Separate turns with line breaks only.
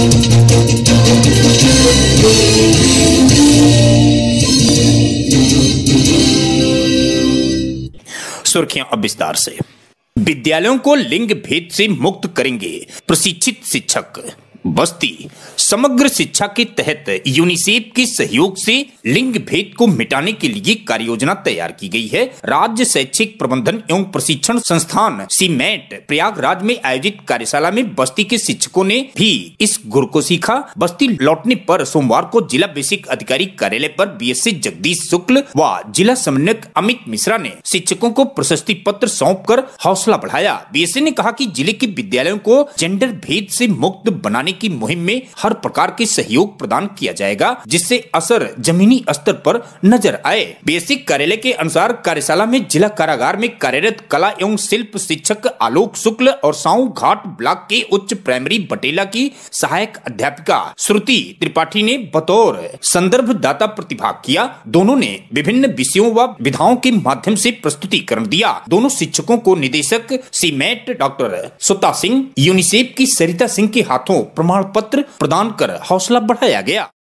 सुर्खियां अब विस्तार से। विद्यालयों को लिंग भेद से मुक्त करेंगे प्रशिक्षित शिक्षक। बस्ती समग्र शिक्षा के तहत यूनिसेफ के सहयोग से लिंग भेद को मिटाने के लिए कार्य योजना तैयार की गई है। राज्य शैक्षिक प्रबंधन एवं प्रशिक्षण संस्थान सीमेट प्रयागराज में आयोजित कार्यशाला में बस्ती के शिक्षकों ने भी इस गुर को सीखा। बस्ती लौटने पर सोमवार को जिला बेसिक अधिकारी कार्यालय पर बीएससी जगदीश शुक्ल व जिला समन्वयक अमित मिश्रा ने शिक्षकों को प्रशस्ति पत्र सौंपकर हौसला बढ़ाया। बीएससी ने कहा कि जिले के विद्यालयों को जेंडर भेद से मुक्त बनाने की मुहिम में हर प्रकार के सहयोग प्रदान किया जाएगा, जिससे असर जमीनी स्तर पर नजर आए। बेसिक कार्यालय के अनुसार कार्यशाला में जिला कारागार में कार्यरत कला एवं शिल्प शिक्षक आलोक शुक्ल और साऊ घाट ब्लॉक के उच्च प्राइमरी बटेला की सहायक अध्यापिका श्रुति त्रिपाठी ने बतौर संदर्भ दाता प्रतिभाग किया। दोनों ने विभिन्न विषयों व विधाओं के माध्यम से प्रस्तुतिकरण दिया। दोनों शिक्षकों को निदेशक सीमेट डॉक्टर सुता सिंह, यूनिसेफ की सरिता सिंह के हाथों प्रमाण पत्र प्रदान कर हौसला बढ़ाया गया।